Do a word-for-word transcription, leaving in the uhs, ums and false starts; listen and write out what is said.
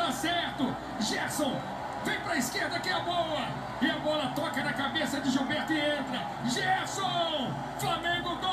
dar certo. Gerson vem para a esquerda que é a boa. E a bola toca na cabeça de Gilberto e entra. Gerson! Flamengo